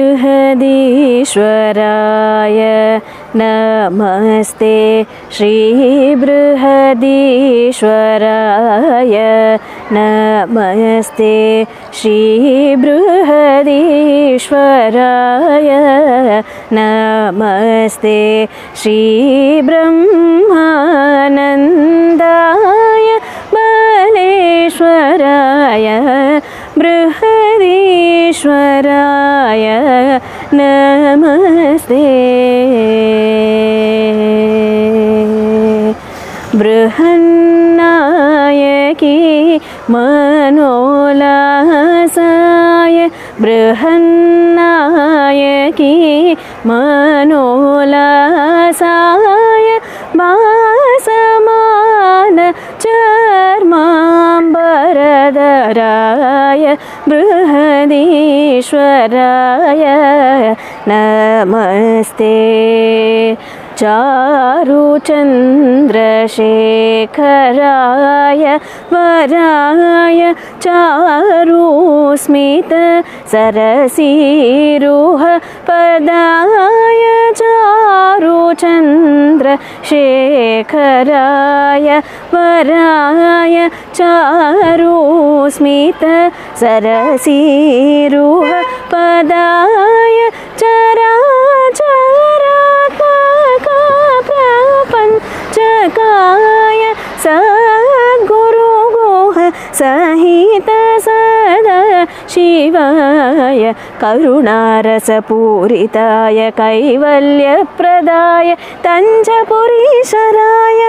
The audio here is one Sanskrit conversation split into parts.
बृहदीश्वराय नमस्ते श्री बृहदीश्वराय नमस्ते श्री बृहदीश्वराय नमस्ते श्री ब्रह्मानन्दाय बलेश्वराय बृहदीश्वराय नमस्ते बृहन्नायकी मनोल्लासाय बृहन्नायकी मनोल्लासाय भासमान चर्माम्बरधराय बृहदीश्वराय नमस्ते चारुचन्द्रशेखराय वराय चारुस्मित सरसीरुह पदाय चारुचन्द्रशेखराय वराय चारुस्मित सरसीरुह पदाय प्रपञ्चकाय सद्गुरुगुह सहित सदा शिवाय करुणारसपूरिताय कैवल्यप्रदाय तञ्जपुरीशराय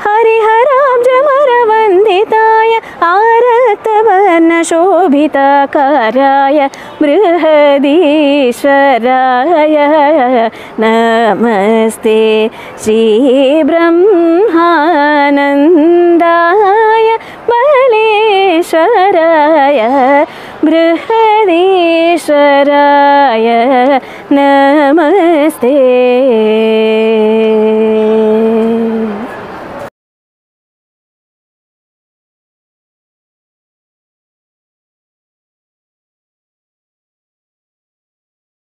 हरिहराब्जमरवन्दिताय आरक्तवर्णशोभिताकाराय बृहदीश्वराय नमस्ते श्री ब्रह्मानन्दाय बलेश्वराय बृहदीश्वराय नमस्ते।